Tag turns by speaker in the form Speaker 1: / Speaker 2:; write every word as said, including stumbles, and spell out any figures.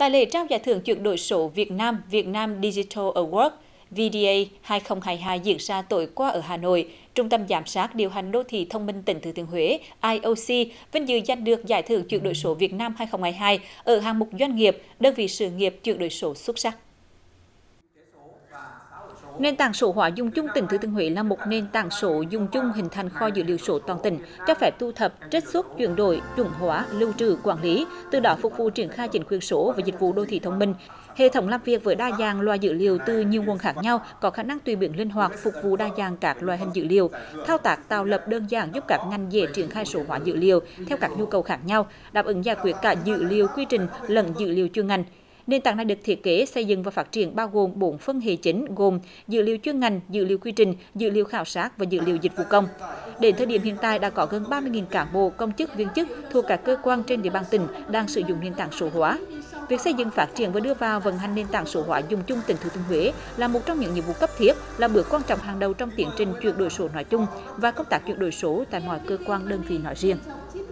Speaker 1: Tại lễ trao giải thưởng chuyển đổi số Việt Nam Việt Nam Digital Award V D A hai không hai hai diễn ra tối qua ở Hà Nội, Trung tâm Giám sát Điều hành Đô thị Thông minh tỉnh Thừa Thiên Huế I O C vinh dự giành được giải thưởng chuyển đổi số Việt Nam hai không hai hai ở hạng mục doanh nghiệp, đơn vị sự nghiệp chuyển đổi số xuất sắc. Nền tảng số hóa dùng chung tỉnh Thừa Thiên Huế là một nền tảng số dùng chung hình thành kho dữ liệu số toàn tỉnh, cho phép thu thập, trích xuất, chuyển đổi, chuẩn hóa, lưu trữ, quản lý, từ đó phục vụ triển khai chính quyền số và dịch vụ đô thị thông minh. Hệ thống làm việc với đa dạng loại dữ liệu từ nhiều nguồn khác nhau, có khả năng tùy biến linh hoạt, phục vụ đa dạng các loại hình dữ liệu. Thao tác tạo lập đơn giản giúp các ngành dễ triển khai số hóa dữ liệu theo các nhu cầu khác nhau, đáp ứng giải quyết cả dữ liệu quy trình lẫn dữ liệu chuyên ngành. Nền tảng này được thiết kế, xây dựng và phát triển bao gồm bốn phân hệ chính gồm dữ liệu chuyên ngành, dữ liệu quy trình, dữ liệu khảo sát và dữ liệu dịch vụ công. Đến thời điểm hiện tại đã có gần ba mươi nghìn cán bộ, công chức, viên chức thuộc các cơ quan trên địa bàn tỉnh đang sử dụng nền tảng số hóa. Việc xây dựng, phát triển và đưa vào vận hành nền tảng số hóa dùng chung tỉnh Thừa Thiên Huế là một trong những nhiệm vụ cấp thiết, là bước quan trọng hàng đầu trong tiến trình chuyển đổi số nói chung và công tác chuyển đổi số tại mọi cơ quan đơn vị nói riêng.